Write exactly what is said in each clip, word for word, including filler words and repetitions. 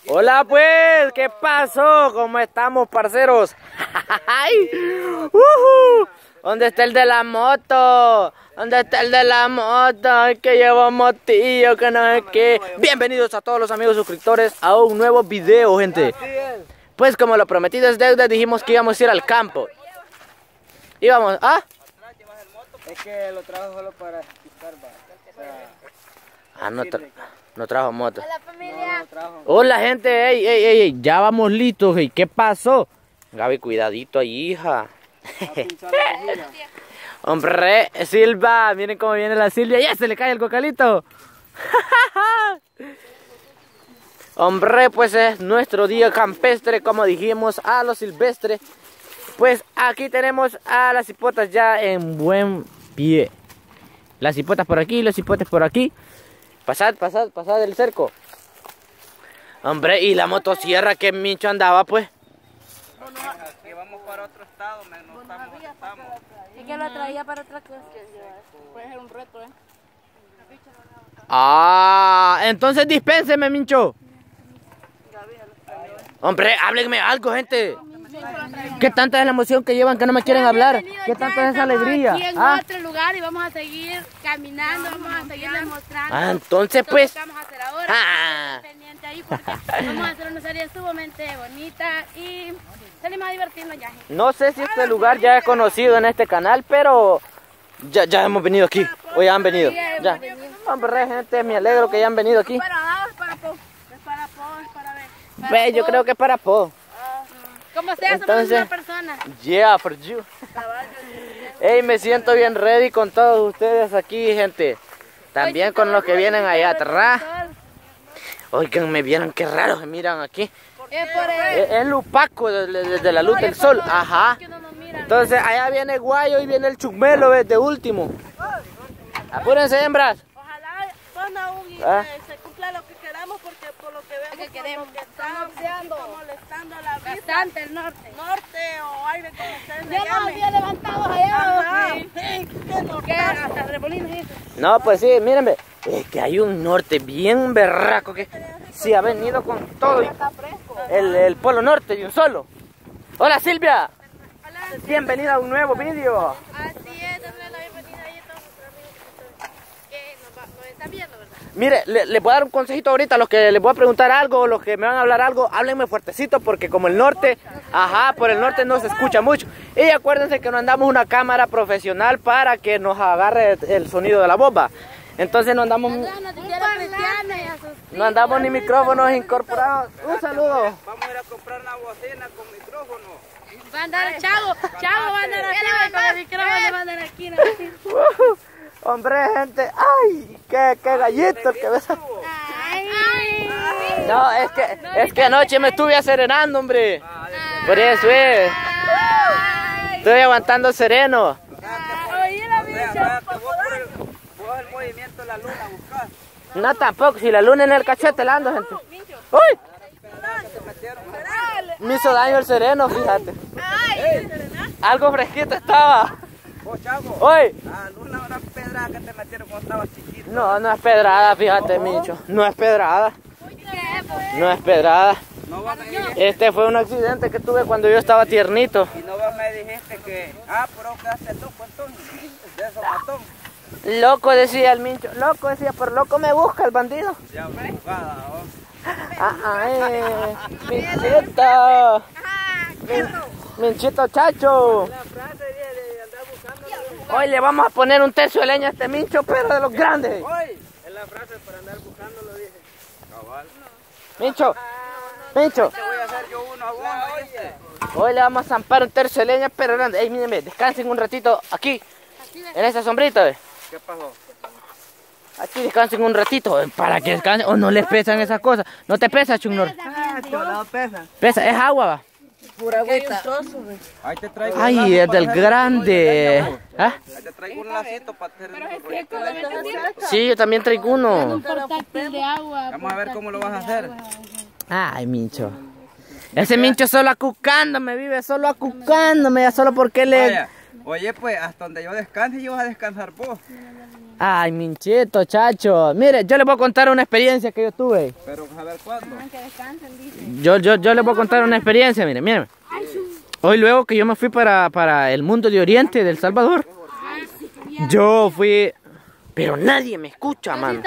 Hola pues, ¿qué pasó? ¿Cómo estamos, parceros? uh-huh. ¿Dónde está el de la moto? ¿Dónde está el de la moto? Ay, que llevo motillo, que no sé qué. Bienvenidos a todos los amigos suscriptores a un nuevo video, gente. Pues como lo prometido es deuda, dijimos que íbamos a ir al campo. Íbamos, ¿ah? Es que lo trajo solo para pisar, va. O sea, ah, no, tra no trajo moto. Hola familia. no trajo. Hola gente, ey, ey, ey, ey, ya vamos listos, ey. ¿Qué pasó? Gaby, cuidadito ahí, hija. Hombre, Silva, miren cómo viene la Silvia. Ya se le cae el cocalito. Hombre, pues es nuestro día campestre, como dijimos, a lo silvestre. Pues aquí tenemos a las hipotas ya en buen pie. Las hipotas por aquí, los hipotes por aquí. Pasad, pasad, pasad el cerco. Hombre, y la motosierra que Mincho andaba, pues. Que vamos para otro estado, no estamos, estamos. Es que lo traía para otra cosa. Puede ser un reto, ¿eh? Ah, entonces dispénseme, Mincho. Hombre, háblenme algo, gente. ¿Qué tanta es la emoción que llevan que no me quieren hablar? ¿Qué tanta es esa alegría? Aquí en ¿Ah? otro lugar y vamos a seguir caminando, vamos a seguir demostrando. Ah, entonces todo pues. lo que vamos a hacer ahora. Ah. Pendiente ahí porque vamos a hacer una serie sumamente bonita y salimos a divertirnos ya. No sé si este lugar ya es conocido en este canal, pero ya, ya hemos venido aquí. O ya han venido. Ya. Hombre, gente, me alegro que ya han venido aquí. Para nada, es para Po. Es para Po, es para ver. Para Ve, yo Po. creo que es para Po. Como sea, Entonces, somos una persona. Yeah, for you. Hey, me siento bien ready con todos ustedes aquí, gente. También con los que vienen allá atrás. Oigan, me vieron qué raro se miran aquí. Es por Es, es lo opaco de, de- de la luz del sol. Ajá. Entonces allá viene Guayo y viene el Chumelo de último. Apúrense, hembras. Ojalá ponga un y Ah. eh, se cumpla lo que queramos porque por lo que vemos que queremos. como que estamos Estamos como molestando la vista bastante el norte. norte o aire como ustedes le Ya nos llamen. había levantado allá. Ajá, Sí. sí, qué norte. Que hasta remolinos y eso. No, pues sí, mírenme. Es que hay un norte bien berraco que sí ha venido con todo. y El, el polo norte de un solo. Hola, Silvia. Bienvenida a un nuevo vídeo. Así es, dándole la bienvenida ahí a todos nuestros amigos que nos, va- nos están viendo, ¿verdad? Mire, le, le voy a dar un consejito ahorita a los que les voy a preguntar algo, los que me van a hablar algo, háblenme fuertecito porque como el norte, ajá, por el norte no se escucha mucho. Y acuérdense que no andamos una cámara profesional para que nos agarre el sonido de la bomba. Entonces no andamos, Saludos a noticieros cristianos y a sus no andamos ni micrófonos incorporados. Un saludo. Vamos a ir a comprar una bocina con micrófono. Va a andar Chavo, Chavo va a andar aquí, con el micrófono va a andar aquí. ¿no? Uh, hombre, gente, ay, qué, qué gallito el que ves. Ay, ay, No, es que, es que anoche me estuve serenando, hombre. Por eso es. ay. Estoy aguantando sereno. Oye, la O sea, bicha. que vos por el, vos el movimiento de la luna buscás. No, tampoco, si la luna en el cachete la ando, gente. ¡Uy! Me hizo daño el sereno, fíjate. Algo fresquito estaba. Vos, chavo. ¡Uy! Ah, luna, una pedrada que te metieron cuando estabas chiquito. No, no es pedrada, fíjate, Micho. No es pedrada. No es pedrada. No vos me dijiste, Este fue un accidente que tuve cuando yo estaba tiernito. y no vos me dijiste que, ah, pero quedaste loco entonces, de eso matón. Loco decía el Mincho. Loco decía, por loco me busca el bandido. Ya, jugada, vos. Ah, ay, Minchito. Min- Minchito chacho. La frase de, de andar buscando. Hoy le vamos a poner un tercio de leña a este Mincho, pero de los grandes. Hoy, es la frase para andar buscando, lo dije. Cabal. Mincho, Mincho. Te voy a hacer yo uno a vos, oye. Hoy le vamos a zampar un tercio de leña, pero grande. Ey, mírenme, descansen un ratito aquí, en esta sombrita, ve. ¿Qué pasó? Aquí descansen un ratito, eh, para que descansen. O no les pesan esas cosas. No te pesa, Chunor. Ah, cholado pesa. Pesa, es agua, va. Pura agüita. Trozo, Ahí te traigo Ay, un es lazo del para hacer- grande. ¿Ah? Ahí te traigo un lacito para hacer Sí, yo también traigo uno. Portátil de agua. Vamos a ver cómo lo vas a hacer. Ay, Mincho. Ese Mincho solo acucándome, vive solo acucándome, ya solo porque le... Vaya, oye, pues hasta donde yo descanse, yo vas a descansar vos. Ay, minchito, chacho. Mire, yo les voy a contar una experiencia que yo tuve. Pero a ver cuándo. Que descansen, dice. Yo, yo, yo les voy a contar una experiencia, miren, miren. Hoy luego que yo me fui para, para el mundo de Oriente del Salvador, yo fui... Pero nadie me escucha, man.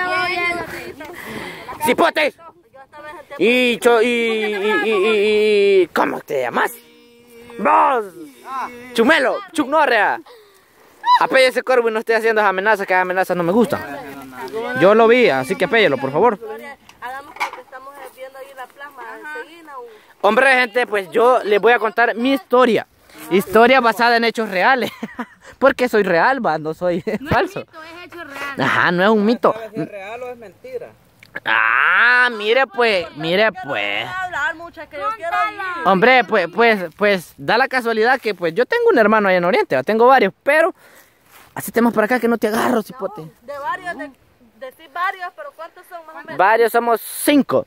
¡Cipotes! Y, cho, y, y, y, y, y... ¿Cómo te llamas? ¡Vos! ¡Chumelo! ¡Chuck Norrea! Apéllese, Corvo, y no esté haciendo esas amenazas, que esas amenazas no me gustan. Yo lo vi, así que apéllelo, por favor. Hagamos como que estamos viendo ahí la plasma. Enseguida, Hombre, gente, pues yo les voy a contar mi historia. Historia basada en hechos reales. Porque soy real, va, no soy No falso. es mito, es hecho real. Ajá, no es un mito. ¿Sabes si es real o es mentira? Ah, mire pues, mire no pues. quiero hablar mucho, es que yo quiero ir. Hombre, pues, pues, pues, da la casualidad que pues yo tengo un hermano allá en Oriente, ¿va? Tengo varios, pero así tenemos para acá que no te agarro, cipote. De varios, de, decir varios, pero ¿cuántos son más o menos? Varios somos cinco.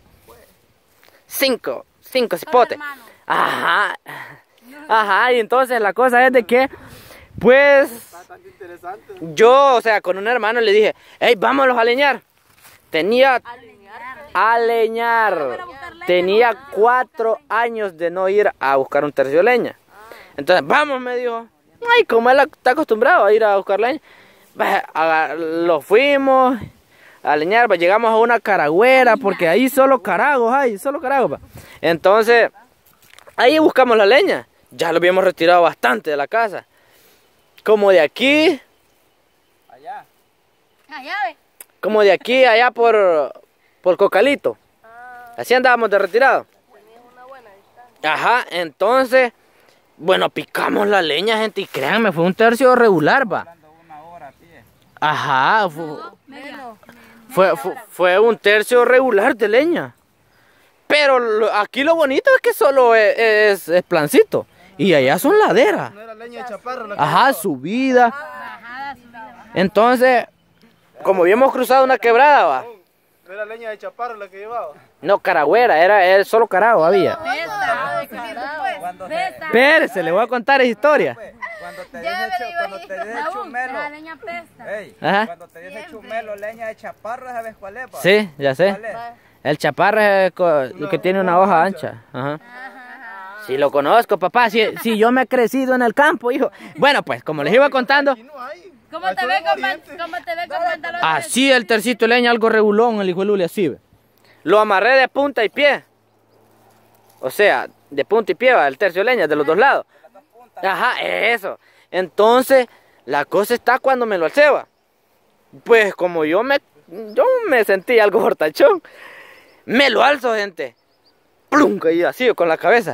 Cinco, cinco cipotes. hermanos. Ajá. Ajá, y entonces la cosa es de que, pues, yo, o sea, con un hermano le dije, hey, vámonos a leñar. Tenía, a leñar. Tenía cuatro años de no ir a buscar un tercio de leña. Entonces, vamos, me dijo. Ay, como él está acostumbrado a ir a buscar leña. Bah, aga- Lo fuimos a leñar, bah, llegamos a una caragüera, porque ahí solo caragos hay, solo caragos. Bah. Entonces, ahí buscamos la leña. Ya lo habíamos retirado bastante de la casa. Como de aquí, Allá. Allá ve. como de aquí allá por, por Cocalito. Así andábamos de retirado. Ajá, entonces, bueno, picamos la leña, gente, y créanme, fue un tercio regular, va. Hablando una hora a pie. Ajá, fue, Menos. fue, fue, fue un tercio regular de leña. Pero lo- aquí lo bonito es que solo es, es, es plancito. Y allá son laderas. No era leña de chaparro la que Ajá, subida. Bajada, subida. Entonces, como habíamos cruzado una quebrada, va. no era leña de chaparro la que llevaba. No, caragüera, era, era solo carago había. Pesta. Cuando te, Pesta. Espérese, le voy a contar esa historia. cuando te Ya dice, me chu- digo cuando ahí. te dice Raúl, chumelo. la leña pesta. Ey, Ajá. cuando te dice chumelo, leña de chaparro, ¿sabes cuál es? pa? Sí, ya sé. ¿Cuál es? El chaparro es co- el que tiene una hoja ancha. Ajá. Sí, lo conozco, papá. Si, si yo me he crecido en el campo, hijo. Bueno, pues, como les iba contando, Y no hay. ¿Cómo te ve con pan- cómo te ve con pantalones? así el tercito de leña, algo regulón, el hijo de Luli, así ve. Lo amarré de punta y pie. O sea, de punta y pie va el tercio de leña, de los dos lados. Ajá, eso. Entonces, la cosa está cuando me lo alceba. Pues como yo me, yo me sentí algo hortachón. Me lo alzo, gente. Plum, caí así, con la cabeza.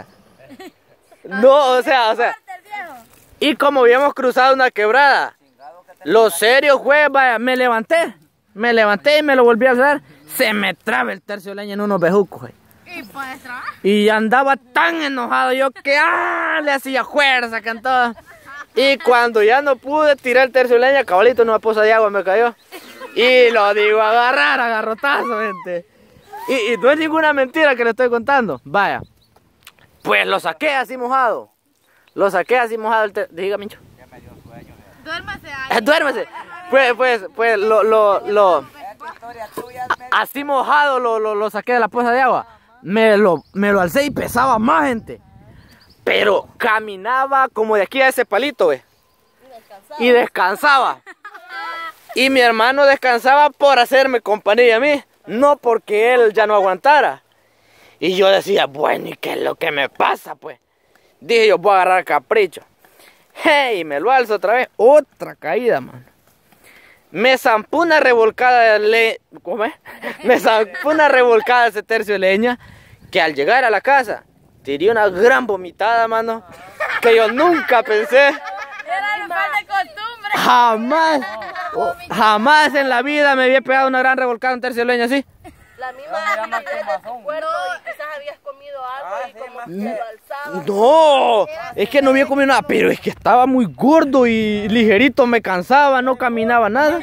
No, o sea, o sea. El viejo. Y como habíamos cruzado una quebrada, lo serio fue, vaya, me levanté. Me levanté y me lo volví a alzar. Se me traba el tercio de leña en unos bejucos, güey. Y pues trabajar. Y andaba tan enojado yo que ¡ah! Le hacía fuerza, cantaba. Y cuando ya no pude tirar el tercio de leña, cabalito, una poza de agua me cayó. Y lo digo, agarrar, agarrotazo, gente. Y, y no es ninguna mentira que le estoy contando. Vaya. Pues lo saqué así mojado. Lo saqué así mojado el tercio. Diga, Mincho. Duérmase Eh, ahí. Duérmese. Pues, pues, pues, lo, lo, lo. Historia tuya, me- Así mojado lo, lo, lo saqué de la poza de agua. Me lo, me lo alcé y pesaba más, gente. Pero caminaba como de aquí a ese palito, ve. Y descansaba. Y mi hermano descansaba por hacerme compañía a mí. No porque él ya no aguantara. Y yo decía, bueno, ¿y qué es lo que me pasa, pues? Dije, yo voy a agarrar capricho. Hey, me lo alzo otra vez. Otra caída, mano. Me zampó una revolcada de leña. ¿Cómo es? Me zampó una revolcada de ese tercio de leña. Que al llegar a la casa, tiré una gran vomitada, mano. Que yo nunca pensé. Era de falta de costumbre. Jamás. Jamás en la vida me había pegado una gran revolcada en un tercio de leña así. La misma llama acidez de tu quemazón. cuerpo y quizás habías comido algo Ah, y sí, como más que lo alzabas. No, es que no había comido nada, pero es que estaba muy gordo y ligerito, me cansaba, no caminaba nada.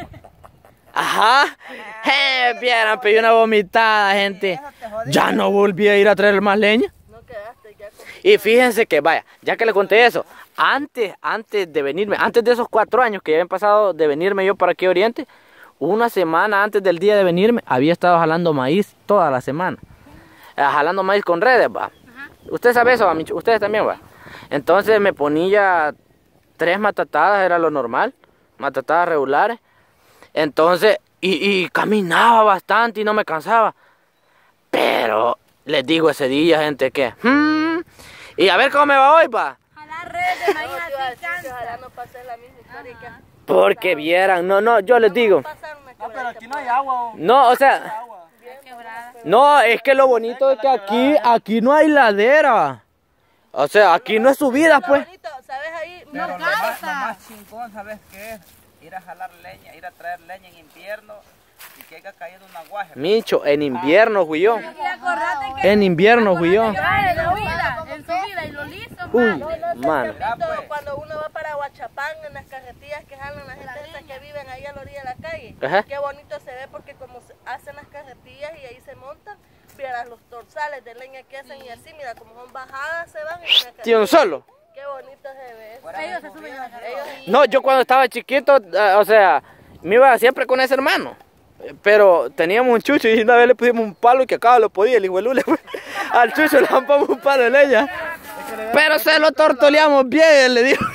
Ajá, eh, vieran, pedí una vomitada, gente. Ya no volví a ir a traer más leña. No quedaste ya con... Y fíjense que, vaya, ya que le conté eso, antes, antes de venirme, antes de esos cuatro años que ya habían pasado de venirme yo para aquí a Oriente, una semana antes del día de venirme, había estado jalando maíz toda la semana. Eh, jalando maíz con redes, va. Usted sabe eso, ustedes también, va. Entonces me ponía tres matatadas, era lo normal, matatadas regulares. Entonces, y, y caminaba bastante y no me cansaba. Pero les digo ese día, gente, que... Hmm, y a ver cómo me va hoy, pa. Jalar redes de maíz No, así te iba a decir que cansa. ojalá no pase la misma historia que... Porque vieran, no, no, yo les digo. Pasar una No, pero quebrada aquí que no hay agua. No, o sea, Quebrada. no, es que lo bonito es que aquí, aquí no hay ladera. O sea, aquí no es subida, pues. bonito, ¿sabes ahí? Pero No lo más, cansa. lo más chingón, ¿sabes qué es? Ir a jalar leña, ir a traer leña en invierno y que haya caído una guaje. Micho, en invierno fui yo. Y acordate que En invierno fui yo. ya en subida, en subida y lo liso, Uy, mano. mano. Ah, pues. Cuando uno va para Huachapán, en las carretillas que jalan la gente esa que viven ahí a la orilla de la calle, Ajá. qué bonito se ve porque como se hacen las carretillas y ahí se montan, vieras los torzales de leña que hacen y así, mira, como son bajadas se van en una carretilla. Tío, un solo. Qué bonito se ve eso. Ellos se suben a la carretilla. No, yo cuando estaba chiquito, eh, o sea, me iba siempre con ese hermano. Eh, Pero teníamos un chucho y una vez le pusimos un palo y que acá lo podía, el hijo de Lule. Al chucho le zampamos un palo de leña. Pero se lo tortoleamos bien, le digo.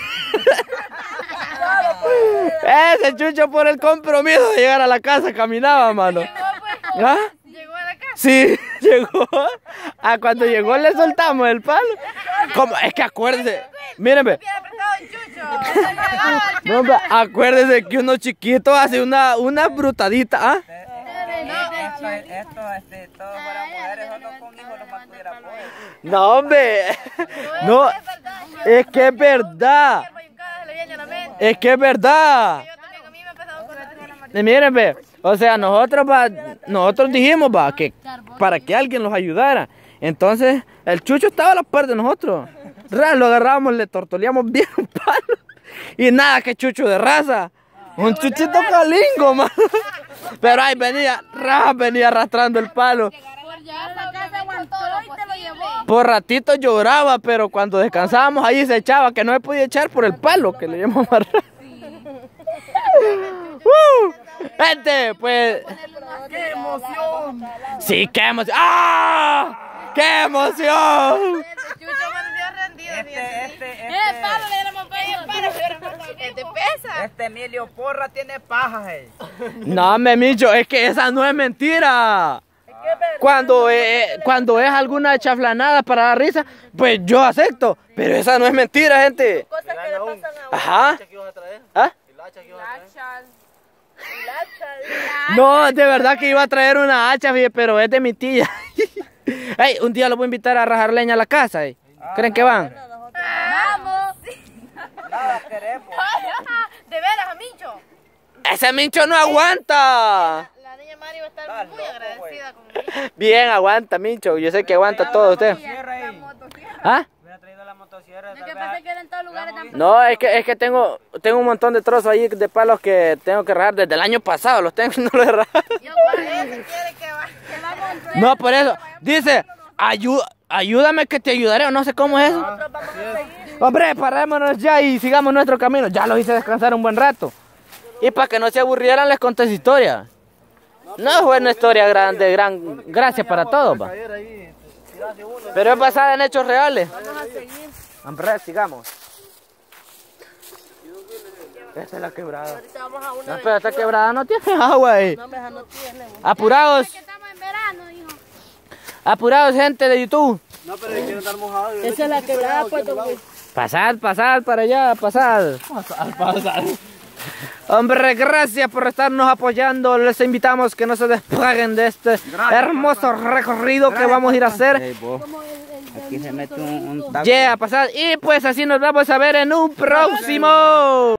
Ese chucho por el compromiso de llegar a la casa caminaba, mano. ¿Ah? Llegó a la casa. Sí, llegó. Ah, cuando llegó le soltamos el palo. ¿Cómo? Es que acuérdese. Mírenme. Hubiera prestado el chucho. No, hombre, acuérdese que uno chiquito hace una, una brutadita, ¿ah? Esto, esto, este, todos fueran mujeres, solo con hijos los más tuviera pollo. No, hombre. No, es que es verdad. Le viene a la mente. Es que es verdad. Yo también a mí me ha empezado con el Y miren, ve, o sea, nosotros, va, nosotros dijimos, va, que para que alguien los ayudara. Entonces, el chucho estaba a la par de nosotros. Ra, lo agarramos, le tortoleamos bien un palo. Y nada, que chucho de raza. Un chuchito calingo, mano. Pero ahí venía, ra, venía arrastrando el palo. Por llegar a la casa aguantó y te lo llevó. Por ratito lloraba, pero cuando descansábamos ahí se echaba, que no se podía echar por el palo que le íbamos a amarrar. Uh, gente, pues... ¡Qué emoción! Sí, qué emoción. ¡Ah! ¡Qué emoción! Chucho me rendido. Este, este, Eh, este, palo le dieron palo, palo le dieron palo. ¿Te pesa? este Emilio Porra tiene pajas, eh. No, me micho, es que esa no es mentira. Cuando, eh, cuando es alguna chaflanada para dar risa, pues yo acepto. Pero esa no es mentira, gente. Cosas que le pasan a uno. Ajá. ¿Qué ibas a traer? ¿Ah? ¿El hacha que ibas a traer? No, de verdad que iba a traer una hacha, fíjate, pero es de mi tía. Ey, un día lo voy a invitar a rajar leña a la casa. eh. ¿Creen que van? Vamos. Nada queremos. De veras, a Mincho. Ese mincho no aguanta. La niña Mari va a estar Estás muy loco, agradecida conmigo. Bien, aguanta, mincho. Yo sé que aguanta todo usted. Motosierra ahí. ¿Ah? Hubiera traído la motosierra. Es tal que vez- pensé que era en todos lugares tan... No, es que, es que tengo, tengo un montón de trozos ahí de palos que tengo que rajar desde el año pasado. Los tengo y no los he rajado. Yo, por eso quiere que va, que vamos a entrar. No, por eso. Dice, "Ayu- ayúdame que te ayudaré", o no sé cómo es eso. Hombre, parémonos ya y sigamos nuestro camino. Ya los hice descansar un buen rato. Y para que no se aburrieran les conté esa historia. No fue una historia grande, gran gracia para todos, va. Caer ahí, tirarse uno. Pero es basada en hechos reales. Hombre, sigamos. Esta es la quebrada. Ahorita vamos a una No, pero esta quebrada no tiene agua ahí. No, mija, no tiene. Apurados, Que estamos en verano, hijo. apurados, gente de YouTube. No, pero quieren estar mojados. Esa es la quebrada, pues, güey. Pasad, pasad para allá, pasad. Al pasar. Hombre, gracias por estarnos apoyando. Les invitamos que no se despeguen de este hermoso recorrido que vamos a ir a hacer. Aquí se mete un, un taco. Yeah, pasad. Y pues así nos vamos a ver en un próximo.